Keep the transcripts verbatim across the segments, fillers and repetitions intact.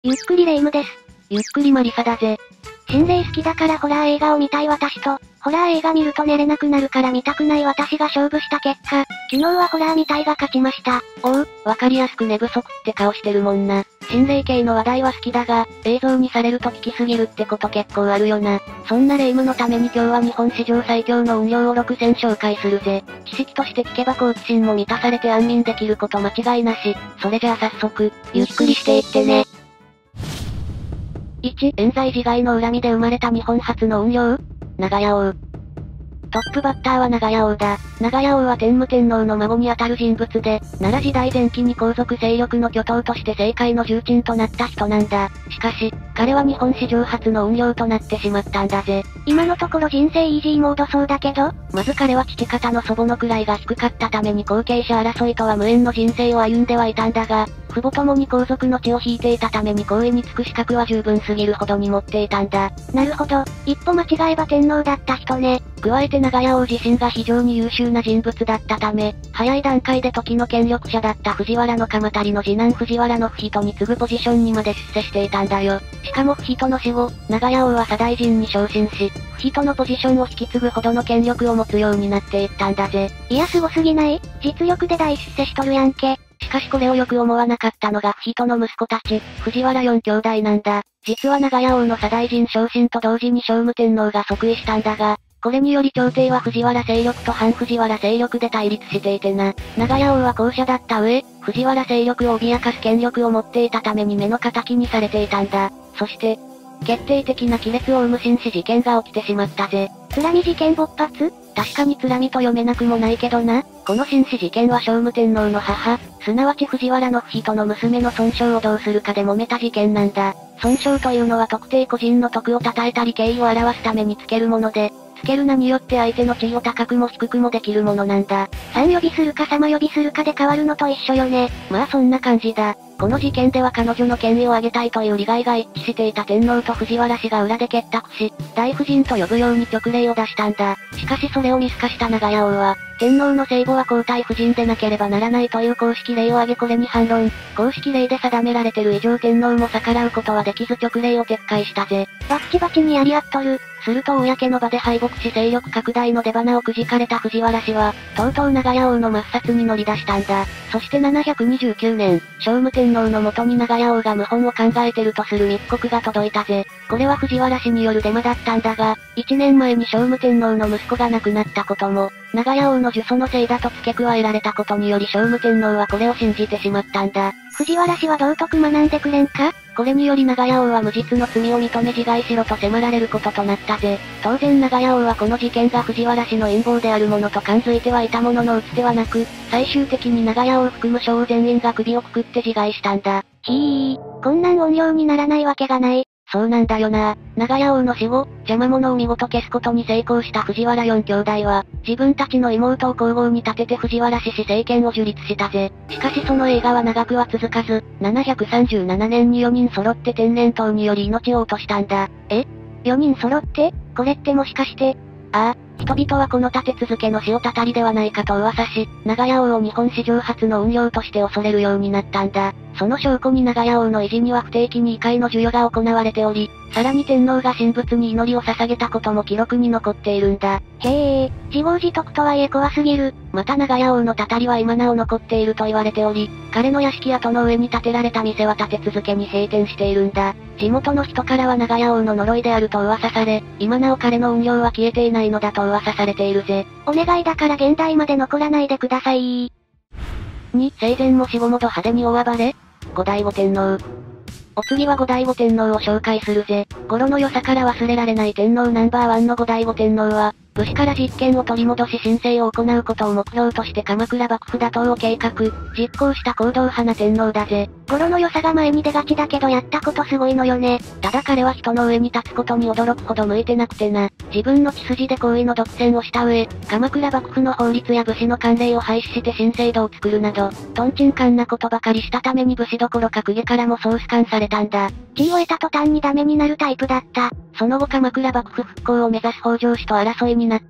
ゆっくりレ夢ムです。 ゆっくりマリサだぜ。 心霊好きだからホラー映画を見たい私と、ホラー映画見ると寝れなくなるから見たくない私が勝負した結果、昨日はホラー見たいが勝ちました。 おう、わかりやすく寝不足って顔してるもんな。心霊系の話題は好きだが、映像にされると聞きすぎるってこと結構あるよな。そんなレ夢ムのために今日は日本史上最強の音量をろくせん紹介するぜ。知識として聞けば好奇心も満たされて安眠できること間違いなし。それじゃあ早速、ゆっくりしていってね。いち、冤罪自害の恨みで生まれた日本初の怨霊長屋王。トップバッターは長屋王だ。長屋王は天武天皇の孫にあたる人物で、奈良時代前期に皇族勢力の巨頭として政界の重鎮となった人なんだ。しかし、彼は日本史上初の怨霊となってしまったんだぜ。 今のところ人生イージーモードそうだけど、 まず彼は父方の祖母の位が低かったために後継者争いとは無縁の人生を歩んではいたんだが、父母ともに皇族の血を引いていたために皇位につく資格は十分すぎるほどに持っていたんだ。 なるほど、一歩間違えば天皇だった人ね。 加えて長屋王自身が非常に優秀な人物だったため、早い段階で時の権力者だった藤原の鎌足の次男藤原の不人に次ぐポジションにまで出世していたんだよ。しかも不人の死後、長屋王は左大臣に昇進し、不人のポジションを引き継ぐほどの権力を持つようになっていったんだぜ。 いやすごすぎない？実力で大出世しとるやんけ。 しかしこれをよく思わなかったのが不人の息子たち、藤原四兄弟なんだ。実は長屋王の左大臣昇進と同時に聖武天皇が即位したんだが、これにより朝廷は藤原勢力と反藤原勢力で対立していてな。長屋王は後者だった上、藤原勢力を脅かす権力を持っていたために目の敵にされていたんだ。そして、決定的な亀裂を生む紳士事件が起きてしまったぜ。 津波事件勃発？ 確かに津波と読めなくもないけどな。この紳士事件は聖武天皇の母、すなわち藤原の不人の娘の損傷をどうするかで揉めた事件なんだ。損傷というのは特定個人の徳を称えたり敬意を表すためにつけるもので、つける名によって相手の地位を高くも低くもできるものなんだ。 さん呼びするか様呼びするかで変わるのと一緒よね。 まあそんな感じだ。この事件では彼女の権威を上げたいという利害が一致していた天皇と藤原氏が裏で結託し、大夫人と呼ぶように勅令を出したんだ。しかしそれを見透かした長屋王は、天皇の生母は皇太夫人でなければならないという公式令を挙げこれに反論。公式令で定められてる以上天皇も逆らうことはできず勅令を撤回したぜ。 バッチバチにやり合っとる。 すると公の場で敗北し勢力拡大の出花をくじかれた藤原氏は、とうとう長屋王の抹殺に乗り出したんだ。そしてななひゃくにじゅうきゅうねん、聖武天皇のもとに長屋王が謀反を考えてるとする密告が届いたぜ。これは藤原氏によるデマだったんだが、いちねんまえに聖武天皇の息子が亡くなったことも、長屋王の呪詛のせいだと付け加えられたことにより聖武天皇はこれを信じてしまったんだ。 藤原氏は道徳学んでくれんか？ これにより長屋王は無実の罪を認め自害しろと迫られることとなったぜ。当然長屋王はこの事件が藤原氏の陰謀であるものと感づいてはいたものの打つ手はなく、最終的に長屋王を含む将全員が首をくくって自害したんだ。 ひー、こんなん怨霊にならないわけがない。 そうなんだよな。長屋王の死後、邪魔者を見事消すことに成功した藤原四兄弟は、自分たちの妹を皇后に立てて藤原氏氏政権を樹立したぜ。しかしその映画は長くは続かず、ななひゃくさんじゅうななねんによにん揃って天然痘により命を落としたんだ。 え ?よ 人揃って？これってもしかして、 ああ、人々はこの立て続けの死をたたりではないかと噂し、長屋王を日本史上初の怨霊として恐れるようになったんだ。その証拠に長屋王の維持には不定期に異界の授与が行われており、さらに天皇が神仏に祈りを捧げたことも記録に残っているんだ。 へえ、自業自得とはいえ怖すぎる。 また長屋王のたたりは今なお残っていると言われており、彼の屋敷跡の上に建てられた店は立て続けに閉店しているんだ。地元の人からは長屋王の呪いであると噂され、今なお彼の怨霊は消えていないのだと噂されているぜ。 お願いだから現代まで残らないでください。 に、生前も死後もド派手に大暴れ？後醍醐天皇。お次は後醍醐天皇を紹介するぜ。語呂の良さから忘れられない天皇ナンバーワンの後醍醐天皇は、武士から実権を取り戻し神聖を行うことを目標として鎌倉幕府打倒を計画、実行した行動派な天皇だぜ。 語呂の良さが前に出がちだけどやったことすごいのよね。 ただ彼は人の上に立つことに驚くほど向いてなくてな。自分の血筋で皇位の独占をした上、鎌倉幕府の法律や武士の慣例を廃止して新制度を作るなど、トンチンカンなことばかりしたために武士どころか公家からもソース感されたんだ。 地位を得た途端にダメになるタイプだった。 その後鎌倉幕府復興を目指す北条氏と争いになったが、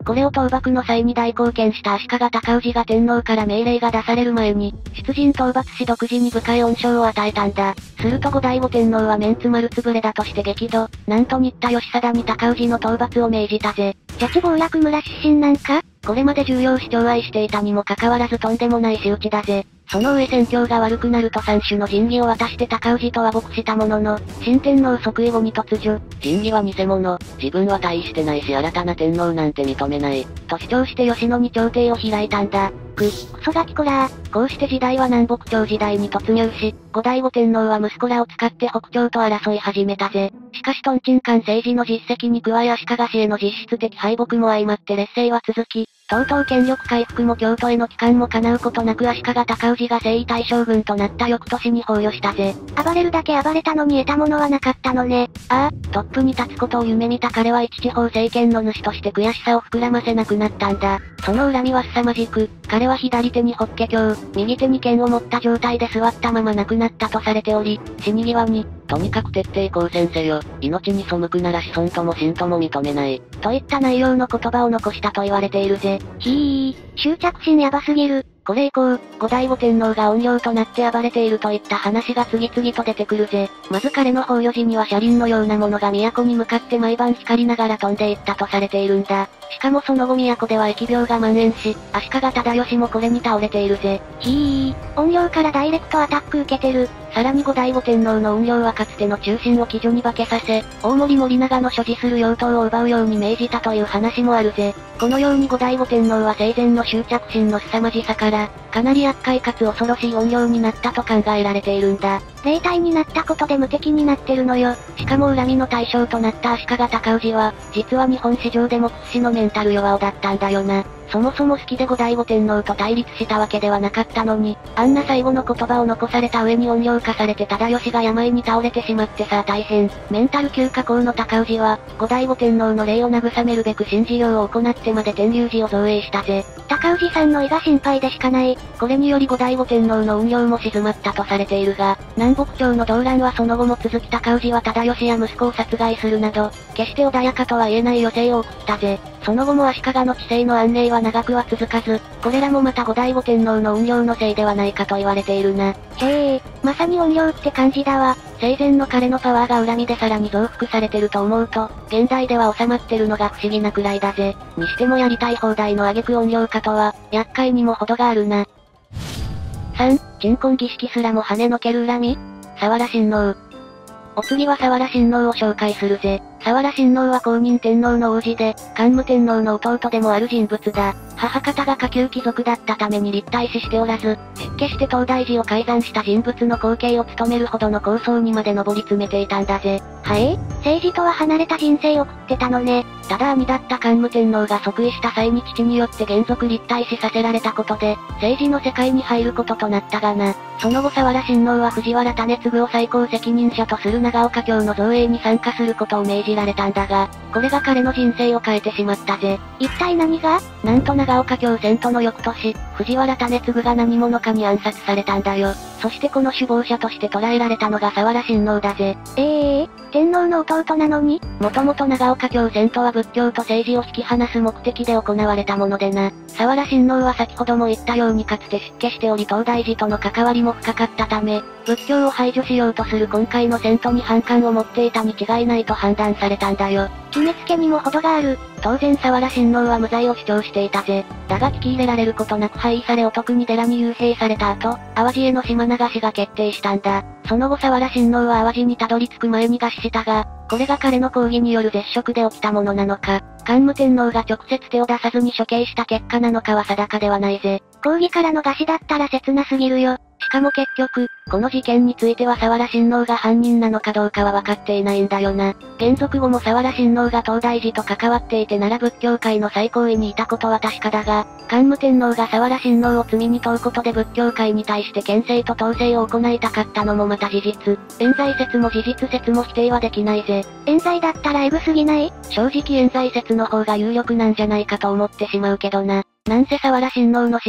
これを討伐の際に大貢献した足利尊氏が天皇から命令が出される前に、出陣討伐し独自に部下へ恩賞を与えたんだ。すると後醍醐天皇はメンツ丸つぶれだとして激怒、なんと新田義貞に尊氏の討伐を命じたぜ。 じゃち暴落村出身なんか？ これまで重要視寵愛していたにもかかわらずとんでもない仕打ちだぜ。その上戦況が悪くなると三種の神器を渡して尊氏と和睦したものの、新天皇即位後に突如、神器は偽物、自分は退位してないし新たな天皇なんて認めない、と主張して吉野に朝廷を開いたんだ。 く、クソガキコラー。 こうして時代は南北朝時代に突入し、後醍醐天皇は息子らを使って北朝と争い始めたぜ。しかしトンチンカン政治の実績に加え足利氏への実質的敗北も相まって劣勢は続き、とうとう権力回復も京都への帰還も叶うことなく足利尊氏が征夷大将軍となった翌年に崩御したぜ。 暴れるだけ暴れたのに得たものはなかったのね。 ああ、トップに立つことを夢見た彼は一地方政権の主として悔しさを膨らませなくなったんだ。その恨みは凄まじく、彼は左手に法華経、右手に剣を持った状態で座ったまま亡くなったとされており、死に際に、とにかく徹底抗戦せよ、命に背くなら子孫とも神とも認めない、といった内容の言葉を残したと言われているぜ。 ひー、執着心やばすぎる。 これ以降、後醍醐天皇が怨霊となって暴れているといった話が次々と出てくるぜ。まず彼の崩御時には車輪のようなものが都に向かって毎晩光りながら飛んでいったとされているんだ。しかもその後都では疫病が蔓延し、足利忠義もこれに倒れているぜ。 ひー、怨霊からダイレクトアタック受けてる。 さらに後醍醐天皇の怨霊はかつての中心を鬼女に化けさせ、大森森長の所持する妖刀を奪うように命じたという話もあるぜ。このように後醍醐天皇は生前の執着心の凄まじさから、かなり厄介かつ恐ろしい怨霊になったと考えられているんだ。 霊体になったことで無敵になってるのよ。 しかも恨みの対象となった足利尊氏は、実は日本史上でも屈指のメンタル弱男だったんだよな。そもそも好きで後醍醐天皇と対立したわけではなかったのに、あんな最後の言葉を残された上に怨霊化されて忠義が病に倒れてしまってさあ大変。メンタル急下降の尊氏は、後醍醐天皇の霊を慰めるべく神事業を行ってまで天龍寺を造営したぜ。 尊氏さんの胃が心配でしかない。 これにより後醍醐天皇の怨霊も静まったとされているが、南北朝の動乱はその後も続き尊氏は忠義や息子を殺害するなど、決して穏やかとは言えない余生を送ったぜ。その後も足利の治世の安寧は長くは続かず、これらもまた後醍醐天皇の怨霊のせいではないかと言われているな。 へえ、まさに怨霊って感じだわ。 生前の彼のパワーが恨みでさらに増幅されてると思うと、現代では収まってるのが不思議なくらいだぜ。にしてもやりたい放題の挙句怨霊化とは、厄介にも程があるな。さん、鎮魂儀式すらも跳ねのける恨み？佐原親王。お次は佐原親王を紹介するぜ。佐原親王は公認天皇の王子で、桓武天皇の弟でもある人物だ。母方が下級貴族だったために立体視しておらず、出家して東大寺を開山した人物の後継を務めるほどの高層にまで上り詰めていたんだぜ。 はい？政治とは離れた人生を送ってたのね。 ただ兄だった桓武天皇が即位した際に父によって原則立体視させられたことで、政治の世界に入ることとなったがな。その後佐原親王は藤原種次を最高責任者とする長岡京の造営に参加することを命じられたんだが、これが彼の人生を変えてしまったぜ。 一体何が？ なんと長岡京戦闘の翌年、藤原種次が何者かに暗殺されたんだよ。そしてこの首謀者として捕らえられたのが佐原親王だぜ。 ええー、天皇の弟なのに？ もともと長岡京戦とは仏教と政治を引き離す目的で行われたものでな。佐原親王は先ほども言ったようにかつて出家しており東大寺との関わりも深かったため、仏教を排除しようとする今回の戦闘に反感を持っていたに違いないと判断されたんだよ。 決めつけにも程がある。 当然佐原親王は無罪を主張していたぜ。だが聞き入れられることなく廃位されお得に寺に幽閉された後、淡路への島流しが決定したんだ。その後佐原親王は淡路にたどり着く前に餓死したが、これが彼の抗議による絶食で起きたものなのか、桓武天皇が直接手を出さずに処刑した結果なのかは定かではないぜ。 抗議からの餓死だったら切なすぎるよ。 しかも結局、この事件については佐原親王が犯人なのかどうかは分かっていないんだよな。現属後も佐原親王が東大寺と関わっていてなら仏教界の最高位にいたことは確かだが、桓武天皇が佐原親王を罪に問うことで仏教界に対して牽制と統制を行いたかったのもまた事実。冤罪説も事実説も否定はできないぜ。 冤罪だったらエグすぎない？ 正直冤罪説の方が有力なんじゃないかと思ってしまうけどな。なんせ佐原親王の死後、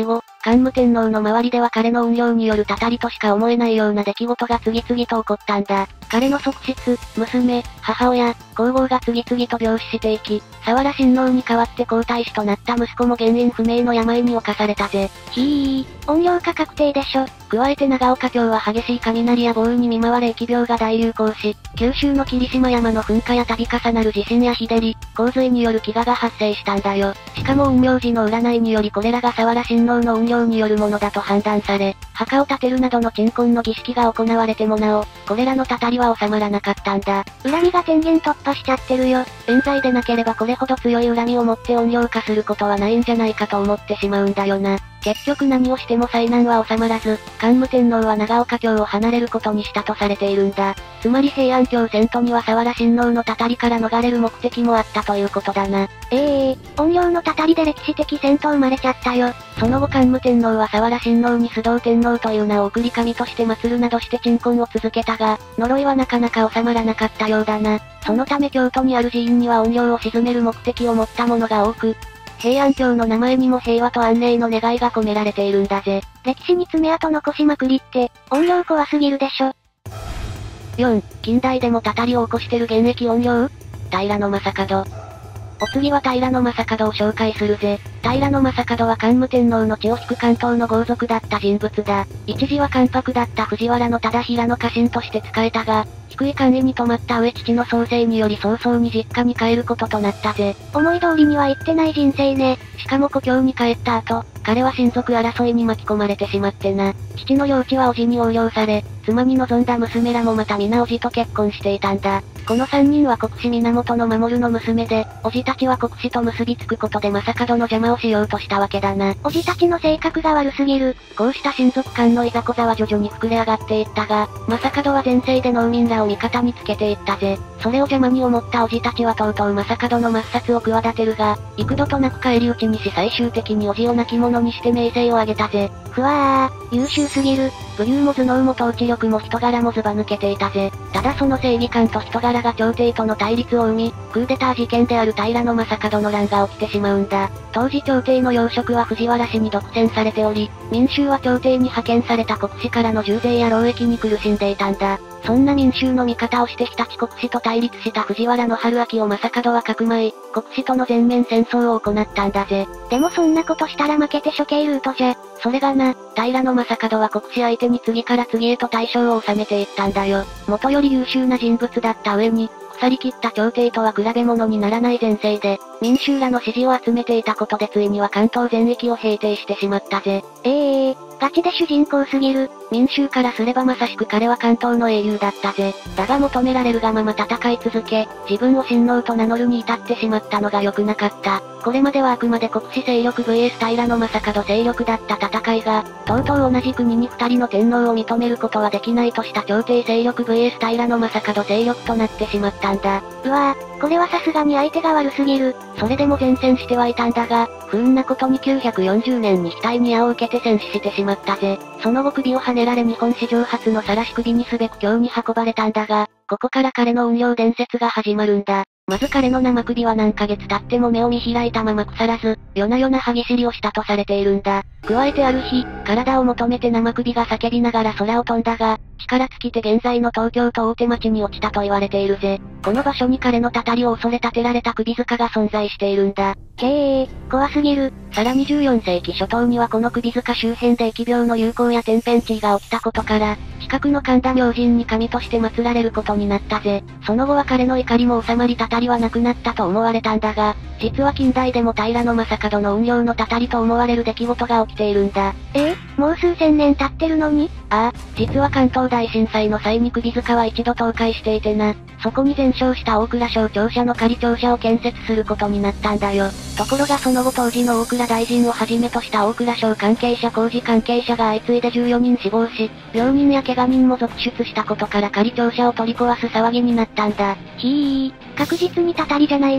桓武天皇の周りでは彼の怨霊によるたたりとしか思えないような出来事が次々と起こったんだ。彼の側室、娘、母親、皇后が次々と病死していき、佐原親王に代わって皇太子となった息子も原因不明の病に侵されたぜ。 ひー、怨霊化確定でしょ。 加えて長岡京は激しい雷や豪雨に見舞われ疫病が大流行し、九州の霧島山の噴火や度重なる地震や日照り、洪水による飢餓が発生したんだよ。しかも陰陽師の占いによりこれらが佐原親王の怨霊によるものだと判断され、墓を建てるなどの鎮魂の儀式が行われてもなお、これらのたたりは収まらなかったんだ。 恨みが天元突破しちゃってるよ。 冤罪でなければこれほど強い恨みを持って怨霊化することはないんじゃないかと思ってしまうんだよな。結局何をしても災難は収まらず、桓武天皇は長岡京を離れることにしたとされているんだ。つまり平安京遷都には佐原親王のたたりから逃れる目的もあったということだな。 ええー、怨霊のたたりで歴史的戦闘生まれちゃったよ。 その後桓武天皇は佐原親王に須藤天皇という名を送り神として祀るなどして鎮魂を続けたが、呪いはなかなか収まらなかったようだな。そのため京都にある寺院には怨霊を鎮める目的を持ったものが多く、平安京の名前にも平和と安寧の願いが込められているんだぜ。 歴史に爪痕残しまくりって、怨霊怖すぎるでしょ。 よん、近代でもたたりを起こしてる現役怨霊？平将門。お次は平将門を紹介するぜ。平将門は桓武天皇の血を引く関東の豪族だった人物だ。一時は関白だった藤原の忠平の家臣として仕えたが、低い官位に止まった上父の創生により早々に実家に帰ることとなったぜ。 思い通りにはいってない人生ね。 しかも故郷に帰った後、彼は親族争いに巻き込まれてしまってな。父の領地は叔父に横領され、妻に望んだ娘らもまた皆叔父と結婚していたんだ。この三人は国司源の守の娘で、叔父たちは国司と結びつくことで正門の邪魔をしようとしたわけだな。 叔父たちの性格が悪すぎる。 こうした親族間のいざこざは徐々に膨れ上がっていったが、正門は前世で農民らを味方につけていったぜ。それを邪魔に思った叔父たちはとうとう正門の抹殺を企てるが、幾度となく返り討ちにし最終的に叔父を亡き者にして名声を上げたぜ。 ふわー、優秀すぎる。 武勇も頭脳も統治力も人柄もずば抜けていたぜ。ただその正義感と人柄が朝廷との対立を生み、クーデター事件である平将門の乱が起きてしまうんだ。当時朝廷の要職は藤原氏に独占されており、民衆は朝廷に派遣された国司からの重税や労役に苦しんでいたんだ。そんな民衆の味方をして日立国司と対立した藤原の春秋を正門はかくまい、国司との全面戦争を行ったんだぜ。 でもそんなことしたら負けて処刑ルートじゃ。 それがな、平将門は国司相手に次から次へと大将を収めていったんだよ。元より優秀な人物だった上に、腐り切った朝廷とは比べ物にならない前世で、民衆らの支持を集めていたことでついには関東全域を平定してしまったぜ。 ええー、ガチで主人公すぎる。 民衆からすればまさしく彼は関東の英雄だったぜ。だが求められるがまま戦い続け、自分を親王と名乗るに至ってしまったのが良くなかった。これまではあくまで国司勢力 ブイエス 平将門勢力だった戦いが、とうとう同じ国に二人の天皇を認めることはできないとした朝廷勢力 ブイエス 平将門勢力となってしまったんだ。 うわぁ、これはさすがに相手が悪すぎる。 それでも善戦してはいたんだが、不運なことにきゅうひゃくよんじゅうねんに額に矢を受けて戦死してしまったぜ。その後首をはねられ日本史上初の晒し首にすべく京に運ばれたんだが、ここから彼の怨霊伝説が始まるんだ。まず彼の生首は何ヶ月経っても目を見開いたまま腐らず、夜な夜な歯ぎしりをしたとされているんだ。加えてある日、体を求めて生首が叫びながら空を飛んだが、力尽きて現在の東京都大手町に落ちたと言われているぜ。この場所に彼のたたりを恐れ立てられた首塚が存在しているんだ。 へえ、怖すぎる。 さらにじゅうよんせいき初頭にはこの首塚周辺で疫病の流行や天変地異が起きたことから、近くの神田明神に神として祀られることになったぜ。その後は彼の怒りも収まりたたりはなくなったと思われたんだが、実は近代でも平将門の怨霊のたたりと思われる出来事が起きているんだ。 えー、もう数千年経ってるのに？ ああ、実は関東大震災の際に首塚は一度倒壊していてな。そこに全焼した大蔵省庁舎の仮庁舎を建設することになったんだよ。ところがその後当時の大蔵大臣をはじめとした大蔵省関係者工事関係者が相次いでじゅうよにん死亡し、病人や怪我人も続出したことから仮庁舎を取り壊す騒ぎになったんだ。 ひー、確実にたたりじゃないの。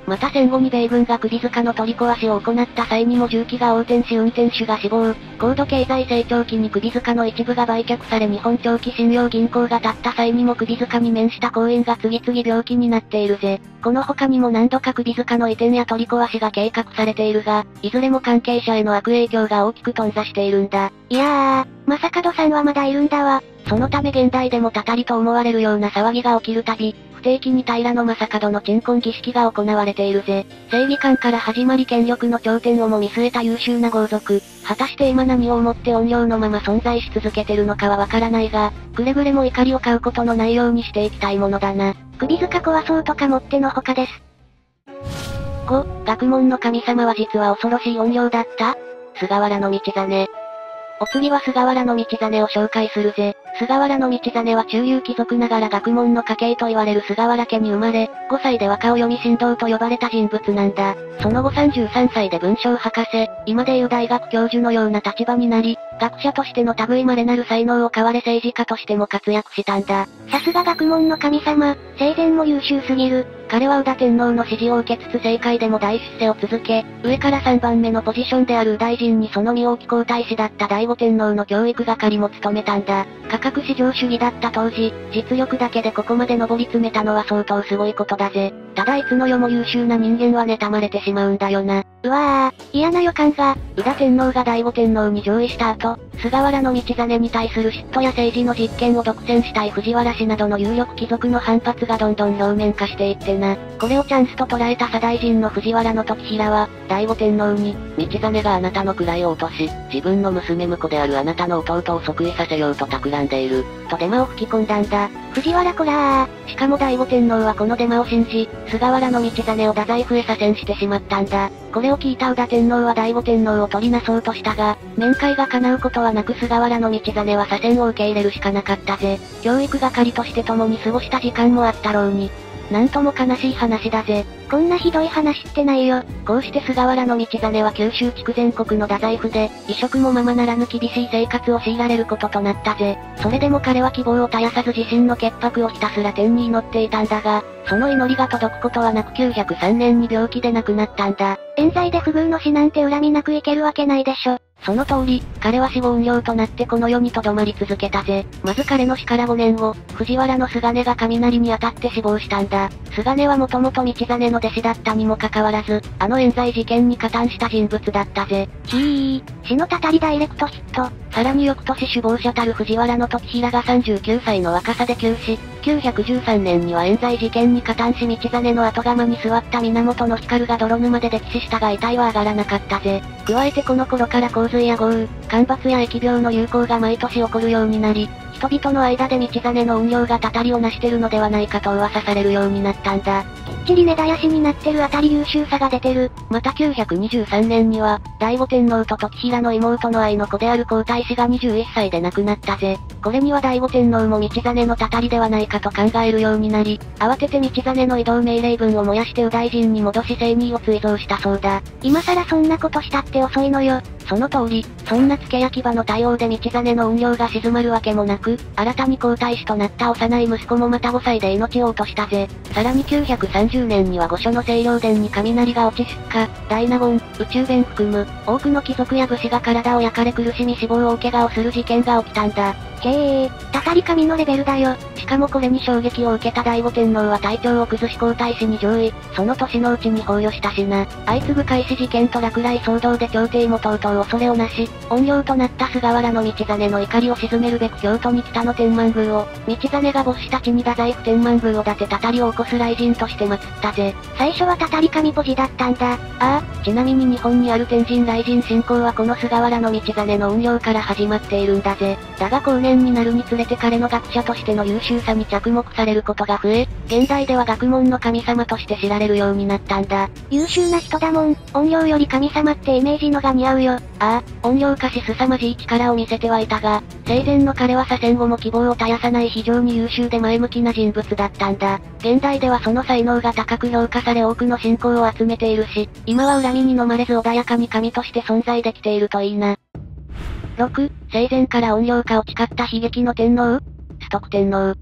また戦後に米軍が首塚の取り壊しを行った際にも重機が横転し運転手が死亡。高度経済成長期に首塚の一部が売却され日本長期信用銀行が建った際にも首塚に面した行員が次々病気になっているぜ。この他にも何度か首塚の移転や取り壊しが計画されているが、いずれも関係者への悪影響が大きく頓挫しているんだ。 いやー、正門さんはまだいるんだわ。 そのため現代でもたたりと思われるような騒ぎが起きるたび、不定期に平野正門の鎮魂儀式が行われているぜ。正義感から始まり権力の頂点をも見据えた優秀な豪族。果たして今何を思って怨霊のまま存在し続けてるのかはわからないが、くれぐれも怒りを買うことのないようにしていきたいものだな。 首塚壊そうとかもってのほかです。 ご、学問の神様は実は恐ろしい怨霊だった？菅原道真。お次は菅原道真を紹介するぜ。菅原道真は中流貴族ながら学問の家系と言われる菅原家に生まれ、ごさいで和歌を読み神童と呼ばれた人物なんだ。その後さんじゅうさんさいで文章博士、今でいう大学教授のような立場になり、学者としての類稀なる才能を買われ政治家としても活躍したんだ。 さすが学問の神様、生前も優秀すぎる。 彼は宇田天皇の支持を受けつつ政界でも大出世を続け、上からさんばんめのポジションである大臣にその身を置き皇太子だった醍醐天皇の教育係も務めたんだ。価格至上主義だった当時、実力だけでここまで上り詰めたのは相当すごいことだぜ。ただいつの世も優秀な人間は妬まれてしまうんだよな。 うわぁ、嫌な予感が。 宇田天皇が醍醐天皇に上位した後、菅原道真に対する嫉妬や政治の実権を独占したい藤原氏などの有力貴族の反発がどんどん表面化していってな。これをチャンスと捉えた左大臣の藤原時平は、醍醐天皇に、道真があなたの位を落とし、自分の娘婿であるあなたの弟を即位させようと企んでいる、とデマを吹き込んだんだ。 藤原こらー。しかも醍醐天皇はこのデマを信じ、菅原道真を太宰府へ左遷してしまったんだ。これを聞いた宇田天皇は醍醐天皇を取りなそうとしたが、面会が叶うことはなく菅原道真は左遷を受け入れるしかなかったぜ。教育係として共に過ごした時間もあったろうに。なんとも悲しい話だぜ。 こんなひどい話ってないよ。 こうして菅原道真は九州筑前国の太宰府で、衣食もままならぬ厳しい生活を強いられることとなったぜ。それでも彼は希望を絶やさず自身の潔白をひたすら天に祈っていたんだが、その祈りが届くことはなくきゅうひゃくさんねんに病気で亡くなったんだ。 冤罪で不遇の死なんて恨みなくいけるわけないでしょ。 その通り、彼は死亡怨霊となってこの世に留まり続けたぜ。まず彼の死からごねんご、藤原の菅根が雷に当たって死亡したんだ。菅根はもともと道真の弟子だったにもかかわらず、あの冤罪事件に加担した人物だったぜ。 ひー、死のたたりダイレクトヒット。 さらに翌年首謀者たる藤原の時平がさんじゅうきゅうさいの若さで急死。きゅうひゃくじゅうさんねんには冤罪事件に加担し道真の後釜に座った源義光が泥沼で溺死したが遺体は上がらなかったぜ。加えてこの頃から洪水や豪雨、干ばつや疫病の流行が毎年起こるようになり、人々の間で道真の怨霊がたたりを成してるのではないかと噂されるようになったんだ。 きっちり根絶やしになってるあたり優秀さが出てる。 またきゅうひゃくにじゅうさんねんには、醍醐天皇と時平の妹の愛の子である皇太子がにじゅういっさいで亡くなったぜ。これには醍醐天皇も道真のたたりではないかと考えるようになり、慌てて道真の異動命令文を燃やして右大臣に戻し正義を追贈したそうだ。 今更そんなことしたって遅いのよ。 その通り、そんな付け焼き場の対応で道真の怨霊が静まるわけもなく、新たに皇太子となった幼い息子もまたごさいで命を落としたぜ。さらにきゅうひゃくさんじゅうねんには御所の清涼殿に雷が落ち出火、大納言、宇宙弁含む、多くの貴族や武士が体を焼かれ苦しみ死亡大怪我をする事件が起きたんだ。 へえ、たたり神のレベルだよ。 しかもこれに衝撃を受けた醍醐天皇は体調を崩し皇太子に上位、その年のうちに崩御したしな。相次ぐ開始事件と落雷騒動で朝廷もとうとう恐れをなし、怨霊となった菅原道真の怒りを鎮めるべく京都に北の天満宮を、道真が没した地に太宰府天満宮を建てたたりを起こす雷神として祀ったぜ。 最初はたたり神ポジだったんだ。ああ、ちなみに日本にある天神雷神信仰はこの菅原道真の怨霊から始まっているんだぜ。だが後年になるにつれて彼の学者としての優秀さに着目されることが増え、現代では学問の神様として知られるようになったんだ。 優秀な人だもん。怨霊より神様ってイメージのが似合うよ。 ああ、怨霊化し凄まじい力を見せてはいたが、生前の彼は左遷後も希望を絶やさない非常に優秀で前向きな人物だったんだ。現代ではその才能が高く評価され多くの信仰を集めているし、今は恨みに飲まれず穏やかに神として存在できているといいな。ろく、生前から怨霊化を誓った悲劇の天皇、崇徳天皇。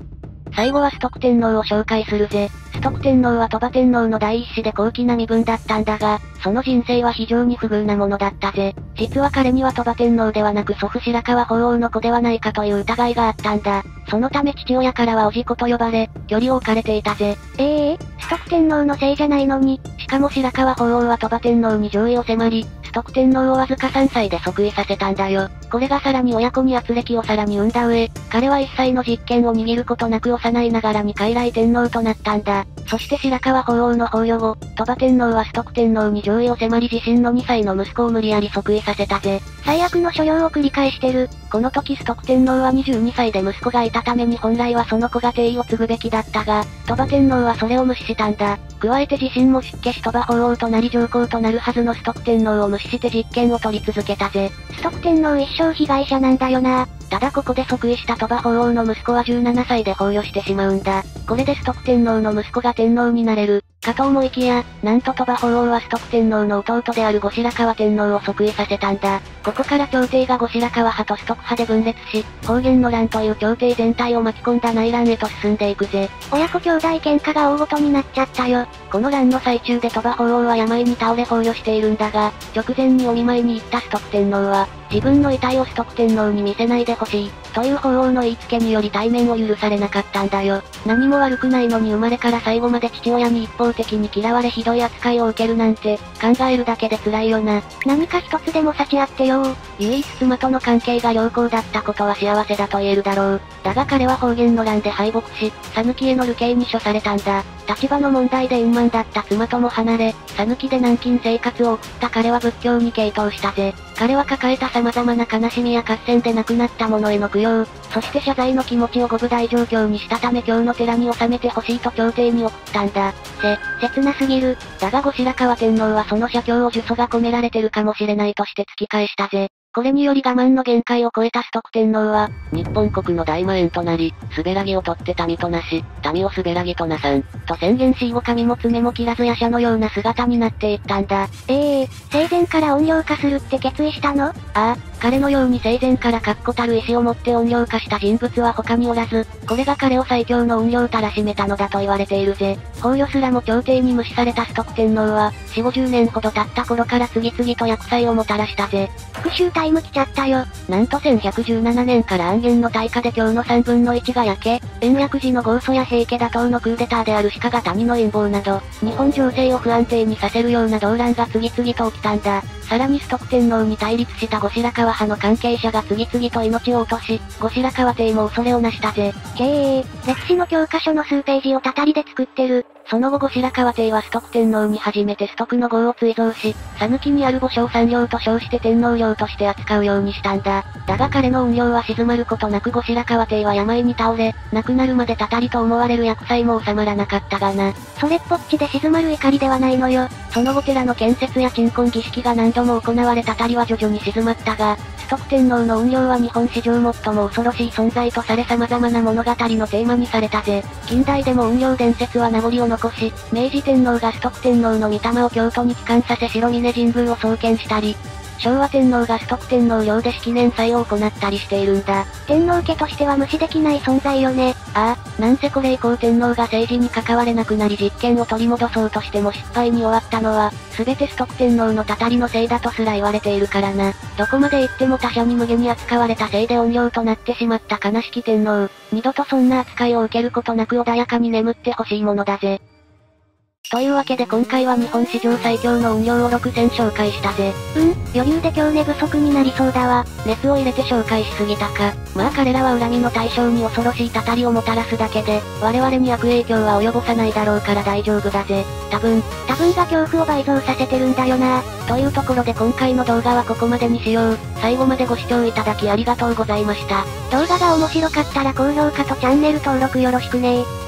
最後は崇徳天皇を紹介するぜ。崇徳天皇は鳥羽天皇の第一子で高貴な身分だったんだが、その人生は非常に不遇なものだったぜ。実は彼には鳥羽天皇ではなく祖父白河法皇の子ではないかという疑いがあったんだ。そのため父親からは叔父子と呼ばれ、距離を置かれていたぜ。 ええー、崇徳天皇のせいじゃないのに。 しかも白河法皇は鳥羽天皇に上位を迫り、崇徳天皇をわずかさんさいで即位させたんだよ。これがさらに親子に圧力をさらに生んだ上、彼は一切の実権を握ることなく幼いながらに傀儡天皇となったんだ。そして白河法皇の崩御後、鳥羽天皇は崇徳天皇に上位を迫り自身のにさいの息子を無理やり即位させたぜ。 最悪の所領を繰り返してる。 この時崇徳天皇はにじゅうにさいで息子がいたために本来はその子が帝位を継ぐべきだったが、鳥羽天皇はそれを無視したんだ。加えて自身も出家し鳥羽法皇となり上皇となるはずの崇徳天皇を無視して実権を取り続けたぜ。 崇徳天皇一生被害者なんだよな。 ただここで即位した鳥羽法皇の息子はじゅうななさいで崩御してしまうんだ。これで崇徳天皇の息子が天皇になれる。かと思いきや、なんと鳥羽法皇は崇徳天皇の弟である後白河天皇を即位させたんだ。ここから朝廷が後白河派と崇徳派で分裂し、保元の乱という朝廷全体を巻き込んだ内乱へと進んでいくぜ。 親子兄弟喧嘩が大ごとになっちゃったよ。 この乱の最中で鳥羽法皇は病に倒れ崩御しているんだが、直前にお見舞いに行った崇徳天皇は、自分の遺体を崇徳天皇に見せないでほしい、という法皇の言いつけにより対面を許されなかったんだよ。何も悪くないのに生まれから最後まで父親に一方的に嫌われひどい扱いを受けるなんて、考えるだけで辛いよな。 何か一つでも幸あってよー。 唯一妻との関係が良好だったことは幸せだと言えるだろう。だが彼は保元の乱で敗北し、讃岐への流刑に処されたんだ。立場の問題で円満だった妻とも離れ、讃岐で軟禁生活を送った彼は仏教に傾倒したぜ。彼は抱えた様々な悲しみや合戦で亡くなった者への供養、そして謝罪の気持ちをご無大状況にしたため今日の寺に収めてほしいと朝廷に送ったんだ。 せ、切なすぎる。 だが後白河天皇はその写経を呪詛が込められてるかもしれないとして突き返したぜ。これにより我慢の限界を超えた崇徳天皇は、日本国の大魔縁となり、すべらぎを取って民となし、民をすべらぎとなさん、と宣言し以後髪も爪も切らず夜叉のような姿になっていったんだ。 ええー、生前から怨霊化するって決意したの？ああ、彼のように生前から確固たる意志を持って怨霊化した人物は他におらず、これが彼を最強の怨霊たらしめたのだと言われているぜ。崩御すらも朝廷に無視された崇徳天皇は、よん、ごじゅうねんほど経った頃から次々と厄災をもたらしたぜ。 復讐タイム来ちゃったよ。 なんとせんひゃくじゅうななねんから安元の大火で今日のさんぶんのいちが焼け、延暦寺の豪祖や平家打倒のクーデターである鹿が谷の陰謀など、日本情勢を不安定にさせるような動乱が次々と起きたんだ。さらに崇徳天皇に対立した後白河派の関係者が次々と命を落とし、後白河帝も恐れをなしたぜ。 へえ、歴史の教科書の数ページをたたりで作ってる。 その後後白河帝は崇徳天皇に初めて崇徳の号を追贈し、讃岐にある五章三領と称して天皇領として扱うようにしたんだ。だが彼の運用は静まることなく後白河帝は病に倒れ、亡くなるまでたたりと思われる厄災も収まらなかったがな。 それっぽっちで静まる怒りではないのよ。 その後寺の建設や鎮魂儀式が何度も行われたたりは徐々に静まったが、崇徳天皇の運用は日本史上最も恐ろしい存在とされ様々な物語のテーマにされたぜ。近代でも運用伝説は名残を残し、明治天皇が崇徳天皇の御霊を京都に帰還させ白峰神宮を創建したり、昭和天皇が崇徳天皇陵で式年祭を行ったりしているんだ。 天皇家としては無視できない存在よね。 ああ、なんせこれ以降天皇が政治に関われなくなり実権を取り戻そうとしても失敗に終わったのは、すべて崇徳天皇のたたりのせいだとすら言われているからな。どこまで行っても他者に無下に扱われたせいで怨霊となってしまった悲しき天皇。二度とそんな扱いを受けることなく穏やかに眠ってほしいものだぜ。というわけで今回は日本史上最強の運用をろくせん紹介したぜ。 うん、余裕で今日寝不足になりそうだわ。 熱を入れて紹介しすぎたか。まあ彼らは恨みの対象に恐ろしいたたりをもたらすだけで、我々に悪影響は及ぼさないだろうから大丈夫だぜ。多分、 多分が恐怖を倍増させてるんだよな。 というところで今回の動画はここまでにしよう。最後までご視聴いただきありがとうございました。 動画が面白かったら高評価とチャンネル登録よろしくねー。